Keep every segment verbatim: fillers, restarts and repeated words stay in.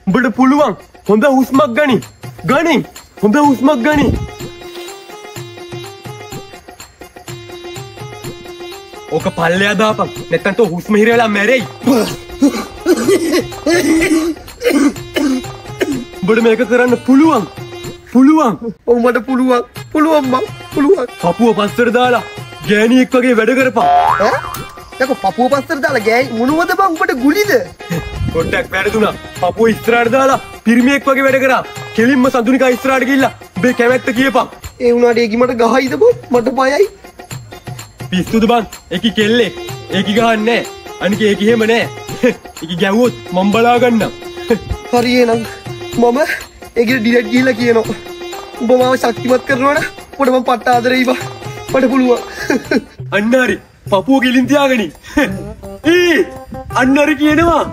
උඹට පුළුවන්. හොඳ හුස්මක් ගනි. ගනි. හොඳ හුස්මක් ගනි. ඕක පල්ලෙයා දාපන්. නැත්තම් තෝ හුස්ම හිර වෙලා මැරෙයි. උඹට මේක කරන්න පුළුවන්. පුළුවන්. ඔව් මට පුළුවන්. පුළුවන් බං. පුළුවන්. පපුව පස්සට දාලා ගෑණියෙක් වගේ වැඩ කරපන්. ඈ? යකෝ පපුව පස්සට දාලා ගෑණි මොනවද බං උඹට ගුලිද? පොඩ්ඩක් වැරදුනා. පපුව ඉස්සරහට දාලා පිරිමියෙක් වගේ වැඩ කරා. කෙලින්ම සඳුනිකා ඉස්සරහට ගිහිල්ලා උඹේ කැමැත්ත කියපන්. ඒ වුණාට ඒකි මට ගහයිද බං? මට බයයි. පිස්සුද බං? ඒකි කෙල්ලෙක්. ඒකි ගහන්නේ නැහැ. අනික ඒකි එහෙම නැහැ. ඒකි ගැව්වොත් මම බලා ගන්නම්. හරි එහෙනම් මම ඒකට ඩිරෙක්ට් ගිහිල්ලා කියනවා. උඹ මාව ශක්තිමත් කරනවනේ. උඹට මම පට්ට ආදරෙයි බං. මට පුළුවන්. අන්න හරි. පපුව ගෙලින් තියාගනි. ඊ අන්න හරි කියනවා.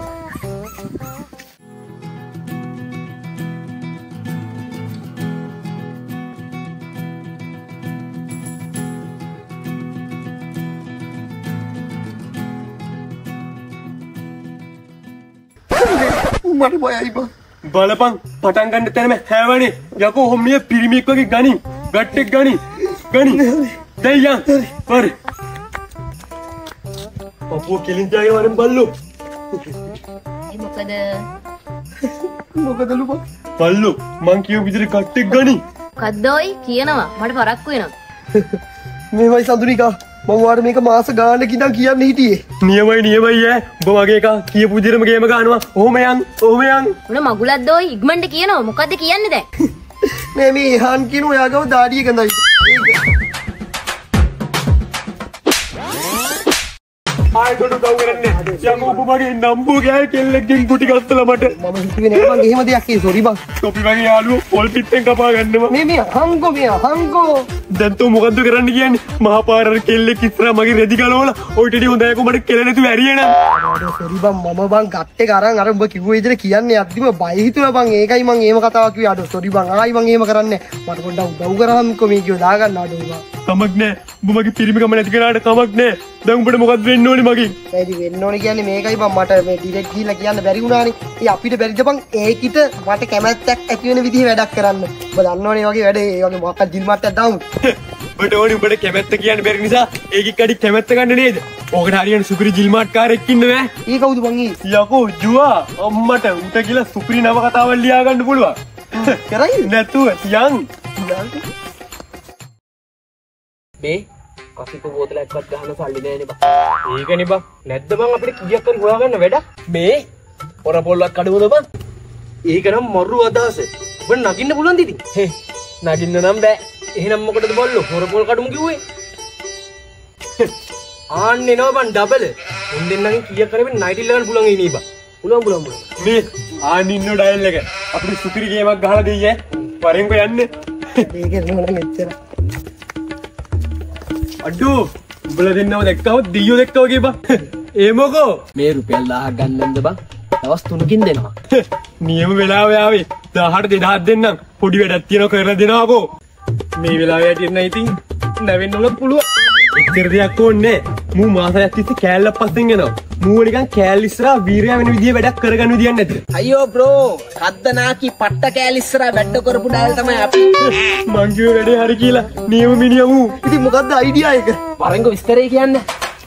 මට බයයි බං. බලපන් පටන් ගන්න තැනම හැවනේ. යකෝ හොම්මිය පිරිමියෙක් වගේ ගනි. ගැට්ටෙක් ගනි. ගනි. දැන් යන්. හරි. පපුව කෙලින් තියාගෙන වරෙන් බල්ලෝ. මොකද මොකදලු බං? බල්ලෝ මං කියපු විදිහට ගැට්ටෙක් ගනි. මොකද්දෝයි කියනවා මට පරක්කු වෙනවා. මේවයි සඳුනිකා මම ඔයාලට මේක මාස ගානක් ඉඳන් කියන්න හිටියේ. නියමයි නියමයි ඈ. උඹ වගේ එක කියපු විදිහටම ගේම ගන්නවා. ඔහොම යන්. ඔහොම යන්. මොන මගුලක්දෝයි ඉක්මනට කියනවා මොකද්ද කියන්නේ දැන්? නෑ මේ එහාන් කියන ඔයා ගාව දාඩිය ගඳයි. ආයෙ ගොඩ ගව් කරන්නේ. යකෝ ඔබ මගේ නම්බු ගෑ කෙල්ලෙක්ගෙන් ගුටි ගත්තලා මට. මම හිතුවේ නෑ මං එහෙම දෙයක් ඒ සෝරි බං. තොපි වගේ යාළුවෝ පොල් පිටෙන් කපා ගන්නවා. මේ මේ හංගෝ මේ හංගෝ. දැන් තෝ මොකද්ද කරන්න කියන්නේ? මහා පාරර කෙල්ලෙක් ඉස්සරහා මගේ රෙදි ගලවලා ඔය ටෙඩි හොඳයි කො මට කෙල නැතුව ඇරියනම්. සෝරි බං මම බං ගත් එක අරන් අර උඹ කිව්ව විදිහට කියන්නේ අද්දිම බය හිතුවා බං. ඒකයි මං එහෙම කතාවක් කිව්වේ. අඩෝ සෝරි බං. ආයි මං එහෙම කරන්නේ. මට පොඩ්ඩක් උදව් කරාම්කෝ මේ කිව්ව දාගන්න අඩෝ බං. කමක් නෑ. උඹ මගේ පිරිමිකම නැති කරාට කමක් නෑ. දැන් උඹට මොකද්ද වෙන්න ඕනේ මගෙන්? ඒදි වෙන්න ඕනේ කියන්නේ මේකයි බං. මට මේ ඩිරෙක්ට් ගිහිල්ලා කියන්න බැරි වුණානේ. ඒ අපිට බැරිද බං ඒකිට මට කැමැත්තක් ඇති වෙන විදිහේ වැඩක් කරන්න. ඔබ දන්නවනේ වගේ වැඩ ඒ වගේ මොකක්ද ජිල් මාත්‍යක් දාමු. ඔබට ඕනේ උඹට කැමැත්ත කියන්න බැරි නිසා ඒකෙක් කඩි කැමැත්ත ගන්න නේද? ඕකට හරියන සුපිරි ජිල් මාට් කාරෙක් ඉන්න බෑ. ඊ කවුද බං ඊ? යකෝ ජුවා අම්මට උට කියලා සුපිරි නව කතාවක් ලියා ගන්න පුළුවන්. කරයි නැතුව යන්. මේ කසිප බෝතලයක්වත් ගහන්න සල්ලි නෑනේ බං. ඒකනේ බං. නැද්ද බං අපිට කීයක් හරි හොයාගන්න වැඩක්? මේ පොර පොල්ලක් කඩවද බං? ඒක නම් මරු අදහස. ඔබ නගින්න පුළුවන් දිදි. හේ නගින්න නම් බෑ. එහෙනම් මොකටද බල්ලෝ පොර පොල් කඩමු කිව්වේ? ආන්නේ නෝ බං ඩබල්. උන් දෙන්නගෙන් කීයක් හරි වෙන්නේ නයිට් ගන්න පුළුවන් ඉන්නේ බං. පුළුවන් පුළුවන් පුළුවන්. මේ ආන් ඉන්න ඩයල් එක අපිට සුපිරි ගේමක් ගහලා දෙයි ඈ. වරෙන්කෝ යන්න. මේක නෝන මෙච්චර. අඩෝ උඹලා දෙන්නව දැක්කව දීයෝ දැක්කව වගේ බං. ඒ මොකෝ? මේ රුපියල් දහයක් ගන්නම්ද බං? දවස් තුනකින් දෙනවා. නියම වෙලාව යාවේ දහයට දෙදහක් දෙන්නම්. පොඩි වැඩක් තියෙනවා කරලා දෙනවාකෝ. මේ වෙලාවේ යටින්න ඉතින් නැවෙන්න උනත් පුළුවන්. එච්චර දෙයක් ඕනේ නෑ. මූ මාසයක් තිස්සේ කෑල්ලක් පස්සෙන් එනවා. මූ නිකන් කෑල්ල ඉස්සරහා වීරයා වෙන විදිය වැඩක් කරගන්න විදියක් නැද්ද? අයියෝ බ්‍රෝ කද්දනාකි පට්ට කෑල්ල ඉස්සරහා වැඩ කරපු ඩයල් තමයි අපි. මං කිව්වේ වැඩේ හරි කියලා. නියම මිනිහා මූ. ඉතින් මොකද්ද අයිඩියා එක? වරෙන්කෝ විස්තරේ කියන්නේ.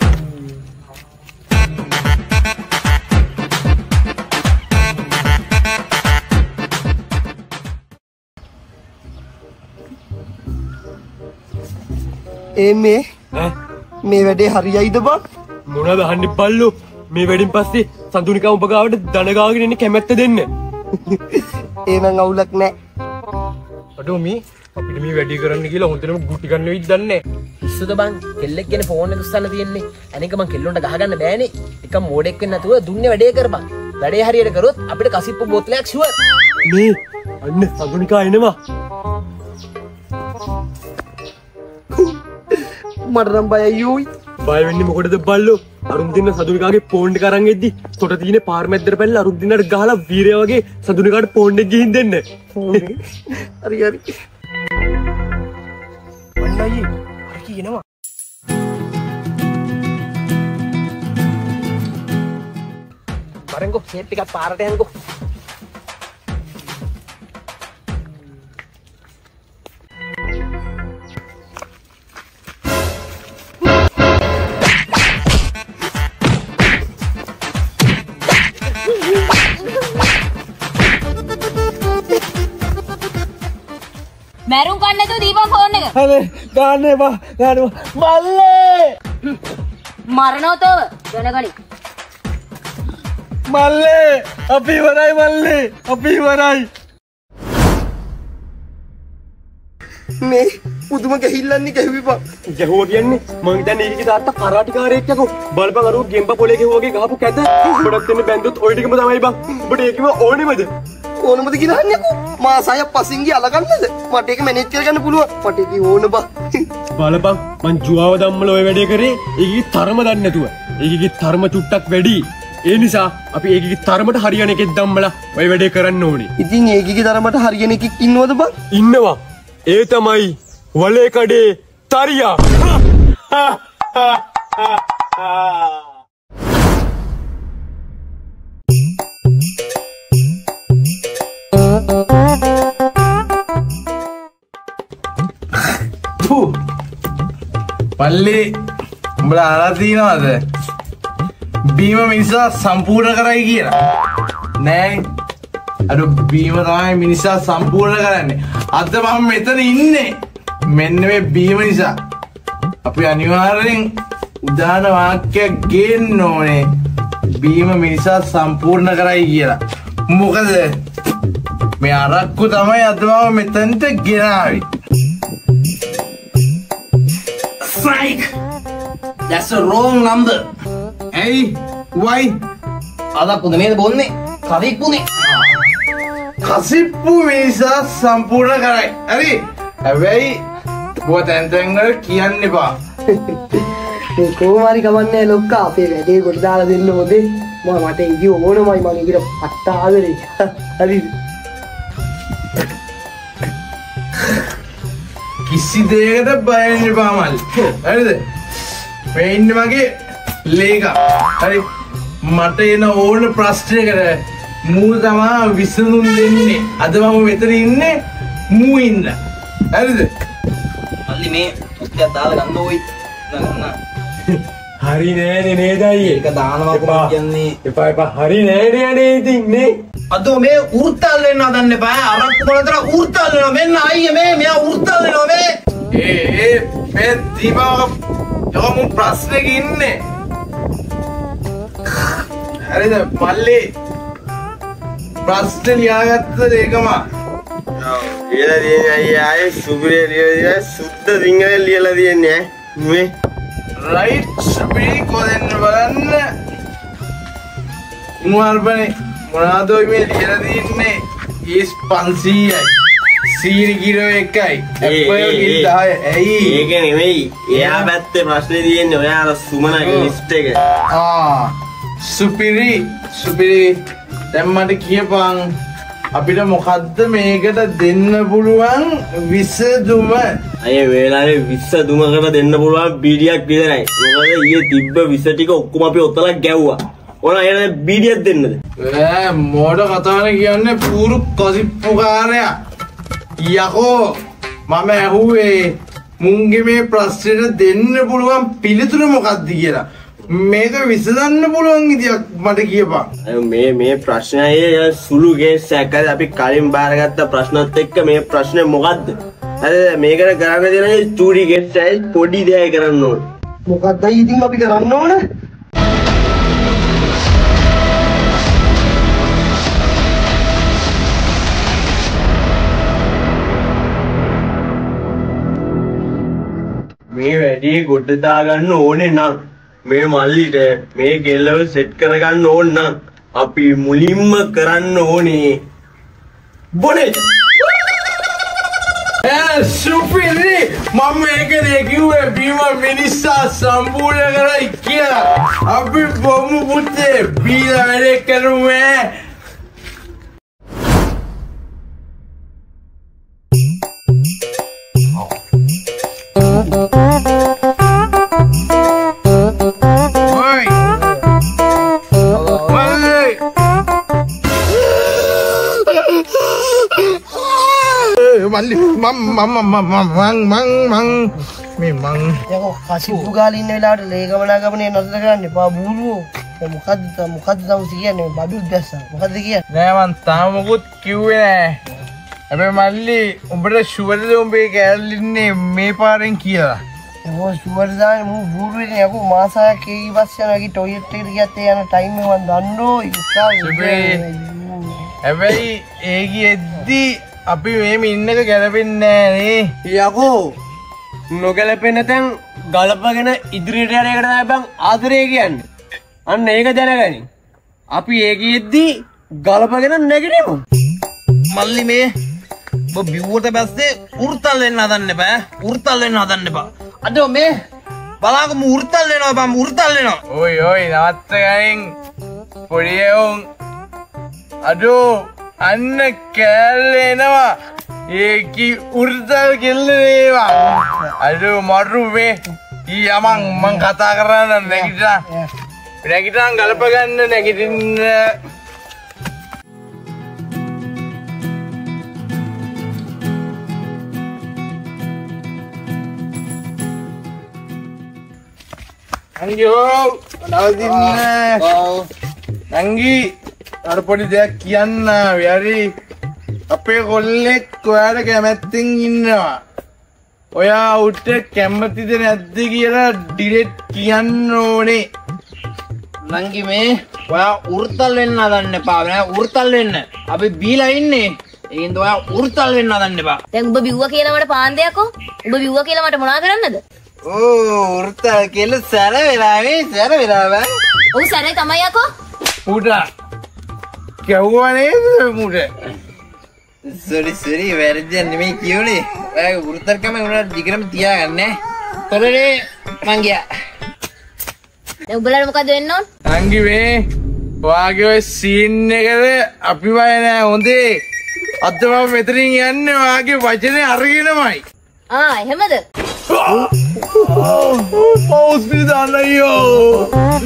ඒ මේ ඈ මේ වැඩේ හරියයිද බං? මොනවද අහන්නේ බල්ලෝ? මේ වැඩින් පස්සේ සඳුනිකා උඹ ගාවට දන ගාගෙන ඉන්නේ කැමැත්ත දෙන්න. එහෙනම් අවුලක් නෑ. අඩෝ මේ අපිට මේ වැඩි කරන්න කියලා හොඳටම ගුටි ගන්න වෙයිද දන්නේ නැහැ. පිස්සුද බං? කෙල්ලෙක් ගැන ෆෝන් එක උස්සන්න තියෙන්නේ. අනේක මං කෙල්ලොන්ට ගහගන්න බෑනේ. එක මෝඩෙක් වෙන්න නැතුව දුන්නේ වැඩේ කරපන්. වැඩේ හරියට කරොත් අපිට කසිප්පු බෝතලයක් ෂුවර්. මේ අන්න සඳුනිකා එනවා. මට නම් බයයි යෝයි. බය වෙන්නේ මොකටද බල්ලෝ? අරුන් දින්න සඳුනිකාගේ ෆෝන් එක අරන් එද්දි තොට තියෙන පාර මැද්දට පැනලා අරුන් දින්නට ගහලා වීරයා වගේ සඳුනිකාට ෆෝන් එක ගිහින් දෙන්න. හරි හරි. අන්නයි හරි කියනවා. වරෙන්කෝ සේට් ටිකක් පාරට යන්කෝ. අනේ ගාන්නේ බා ගානවා මල්ලේ මරණවතව දැනගනි. මල්ලේ අපි ඉවරයි මල්ලේ අපි ඉවරයි. මේ පුදුම ගැහිල්ලන්නේ ගැහුවිපා. ගැහුවා කියන්නේ මං හිතන්නේ ඒකේ තාත්තා කරාටිකාරයෙක් යකෝ. බලපන් අර ගෙම්බ පොලේ ගෙහුවාගේ ගහපු කැත. ඔබට දෙන්න බැන්දොත් ඔය ටිකම තමයි බං. ඔබට ඒකම ඕනෙමද? ඕනමද කියලා අහන්නේකෝ. මාසය පසින් ගිය අලගන්නද? මට ඒක මැනේජ් කරගන්න පුළුවන්. මට ඒක ඕන බා. බලපන් මං ජුවාව ධම්මල ඔය වැඩේ කරේ ඒකේ තරම දන්නේ නැතුව. ඒකේ තරම චුට්ටක් වැඩි. ඒ නිසා අපි ඒකේ තරමට හරියන එකෙක් ධම්මලා ඔය වැඩේ කරන්න ඕනේ. ඉතින් ඒකේ තරමට හරියන එකෙක් ඉන්නවද බං? ඉන්නවා. ඒ තමයි වලේ කඩේ තරියා. පල්ලි උඹලා අහලා තියෙනවද? බීම මිනිසා සම්පූර්ණ කරයි කියලා. නෑ. අර බීම තමයි මිනිසා සම්පූර්ණ කරන්නේ. අද මම මෙතන ඉන්නේ. මෙන්න මේ බීම නිසා. අපි අනිවාර්යෙන් උදාන වාක්‍යයක් ගේන්න ඕනේ. බීම මිනිසා සම්පූර්ණ කරයි කියලා. මොකද මේ අරක්කු තමයි අද මම මෙතනට ගෙනාවේ. Strike! That's a wrong number. Hey, why? අදක් උද නේද බොන්නේ? කරිප්පුනේ. කසිප්පු මිනිසා සම්පූර්ණ කරයි. හරි? හැබැයි බෝ තැන් තැන් වල කියන්න එපා. මේ කොහොම හරි කමන්නේ ලොක්කා අපේ වැඩේ කොට දාලා දෙන්න මොදේ. මම මට ඉදි ඕනමයි මම ඒකට පට්ට ආදරේ. හරිද? කිසි දෙයකට බය වෙන්න එපා මල්. හරිද? මේ ඉන්නේ මගේ ලේකා. හරි? මට එන ඕන ප්‍රශ්නයකට මූ තමා විසඳුම් දෙන්නේ. අද මම මෙතන ඉන්නේ මූ ඉන්න. හරිද? මල්ලි මේ උත්තරය දාලා ගන්න ඕයි. නන්න. හරි නෑනේ නේද අයියේ? ඒක දානවා කොහොමද කියන්නේ? එපා එපා හරි නෑනේ අනේ ඉතින් නේ. අදෝ මේ උර්තල් වෙන්න හදන්න එපා. අරක්කු මොනතර උර්තල් වෙනවා. මෙන්න අයියේ මේ මෙයා උර්තල් වෙනවා මේ. ඒ ඒ මේ දීපාව යමු ප්‍රශ්නෙක ඉන්නේ. හරිද මල්ලි? ප්‍රශ්න ලියාගත්තද ඒකම? ඔව් ලියලා තියෙන්නේ අයියා ආයේ සුපිරිය ලියලා සුද්ධ සිංහලෙන් ලියලා තියෙන්නේ ඈ මේ රයිට් සුපිරි කොහෙන්ද බලන්න මුවර්පනේ මොනවද මේ ලියලා තියෙන්නේ ඊස් පන්සීයයි සීනි කිලෝ එකයි ඇපල් කිල් දහය ඇයි ඒක නෙමෙයි එයා පැත්තේ ප්‍රශ්නේ තියෙන්නේ ඔයා අර සුමනගේ ලිස්ට් එක ආ සුපිරි සුපිරි දැන් මට කියපන් අපිට මොකද්ද මේකට දෙන්න පුළුවන් විසඳුම? අයියේ වේලාවේ විසඳුමකට දෙන්න පුළුවන් බීඩියක් විතරයි. මොකද ඊයේ තිබ්බ විස ටික ඔක්කොම අපි ඔතලා ගැව්වා. ඕන අයන බීඩියක් දෙන්නද? ඈ මොඩ කතාවනේ කියන්නේ පුරු කසිප්පුකාරයා. යකෝ මම ඇහුවේ මුංගේ මේ ප්‍රශ්නෙට දෙන්න පුළුවන් පිළිතුර මොකක්ද කියලා. මේක විසඳන්න පුළුවන් ඉතියක් මට කියපන්. මේ මේ ප්‍රශ්නයේ සුළු කේස් එකක් අපි කලින් බාරගත්ත ප්‍රශ්නත් එක්ක මේ ප්‍රශ්නේ මොකද්ද? අර මේකට කරන්න දෙන චූටි කේස් එකයි පොඩි දෙයක් කරන්න ඕන. මොකක්දයි ඉතින් අපි කරන්න ඕන? මේ වැඩි ගොඩ දාගන්න ඕනේ නම් මේ මල්ලිට මේ ගෙල්ලව සෙට් කරගන්න ඕන නම් අපි මුලින්ම කරන්න ඕනේ බොනේ. ඈ සුපිරි මම මේකනේ කිව්වේ බීම මිනිසා සම්පූර්ණ කරයි කියලා. අපි බොමු පුතේ බීලා වැඩේ කරුවේ. මල්ලි මම මම මම මං මං මං මේ මං යකෝ කසිප්පු ගාලා ඉන්න වෙලාවට ලේකමනා ගමනේ නතර කරන්න එපා බූරුවෝ. මොකද්ද මොකද්ද තමයි කියන්නේ බඩු දැස්සා. මොකද්ද කියන්නේ? නෑ මං තාම මොකුත් කිව්වේ නෑ. හැබැයි මල්ලි උඹට ෂුවර්ද උඹේ කෑල්ල ඉන්නේ මේ පාරෙන් කියලා. ඔව් ෂුවර් දාන්නේ මූ බූරුවේනේ යකෝ මාසයක් ඒ ඉවස් යනවා කි ටොයිලට් එකට ගියත් ඒ යන ටයිම් එක මන් දන්නෝ හැබැයි ඒ ගියද්දි අපි මෙහෙම ඉන්නක ගැලපෙන්නේ නෑ නේ. යකෝ නොගැලපෙන්න තැන් ගලපගෙන ඉදිරියට යන එකට තමයි බං ආදරය කියන්නේ. අන්න ඒක දැනගනි. අපි ඒ ගියද්දි ගලපගෙන නැගිටිමු. මල්ලි මේ ඔබ බිව්වට පස්සේ උර්තල් වෙන්න හදන්න එපා. උර්තල් වෙන්න හදන්න එපා. අද මේ බලාගමු උර්තල් වෙනවා බං උර්තල් වෙනවා. ඔයි ඔයි නවත්ත ගනින් පොඩි එවුන්. අදෝ අන්න කෑල්ල එනවා. ඒකි උර්තල් කෙල්ල වේවා. අදෝ මරු වේ. ඊ යමන් මං කතා කරන්න නැගිටලා. නැගිටන් ගලප ගන්න නැගිටින්න. අංගියෝ නවතින්න. අංගි අර පොඩි දෙයක් කියන්න හරි. අපේ කොල්ලෙක් ඔයාට කැමැත්තෙන් ඉන්නවා. ඔයා උට කැමතිද නැද්ද කියලා ඩිරෙක්ට් කියන්න ඕනේ. නංගි මේ ඔයා උර්තල් වෙන්න හදන්න එපා. නෑ උර්තල් වෙන්න. අපි බීලා ඉන්නේ. ඒකින්ද ඔයා උර්තල් වෙන්න හදන්න එපා. දැන් උඹ බිව්වා කියලා මට පාන්දයක්ෝ. උඹ බිව්වා කියලා මට මොනා කරන්නද? ඕ උර්තල් කියලා සැර වෙලා මේ සැර වෙලා බෑ. ඔව් සැරේ තමයි යකෝ. පුටා කැවුවා නේද මුට? සෝරි සෝරි වැරදියක් නෙමෙයි කියුනේ. ඔයාගේ උර්තල්කම උනාට දිගටම තියාගන්න. තොරේ මං ගියා. දැන් උඹලාට මොකද වෙන්න ඕන? අංගි මේ ඔයාගේ ඔය සීන් එකද අපි බය නෑ හොඳේ. අද මම මෙතනින් යන්නේ ඔයාගේ වචනේ අරගෙනමයි. ආ එහෙමද? පෞස්පිල් දාන්නයෝ.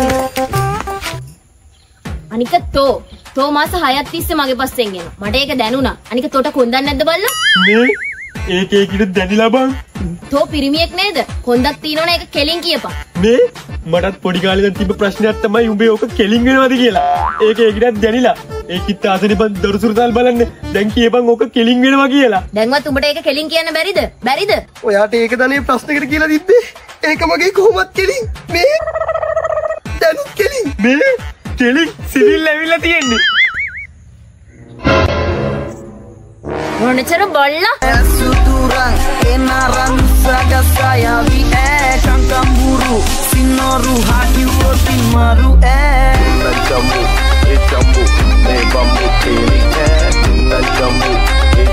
අනික තෝ තෝ මාස හයක් තිස්සේ මගේ පස්සෙන් එනවා. මට ඒක දැනුණා. අනික තෝට කොන්දක් නැද්ද බලන්න? මේ ඒක ඒකිට දැනිලා බං. තෝ පිරිමියෙක් නේද? කොන්දක් තියෙනවනේ ඒක කෙලින් කියපන්. මේ මටත් පොඩි කාලේ දැන් තිබ්බ ප්‍රශ්නයක් තමයි උඹේ ඕක කෙලින් වෙනවද කියලා. ඒක ඒකිටත් දැනිලා. ඒකිට ආසනේ බං දරුසුරුතල් බලන්න. දැන් කියපන් ඕක කෙලින් වෙනවා කියලා. දැන්වත් උඹට ඒක කෙලින් කියන්න බැරිද? බැරිද? ඔයාට ඒක දනේ ප්‍රශ්නකට කියලා තිබ්බේ. ඒක මගේ කොහොමත් කෙලින්. මේ දැනුත් කෙලින්. මේ කෙලින් සිවිල් ඇවිල්ලා තියෙන්නේ. මොනචර බොල්ලා? Suturang enaran saga saya vi eh kangkamburu sinoru hati roti maru eh jambu e jambu e bambu kini eh jambu e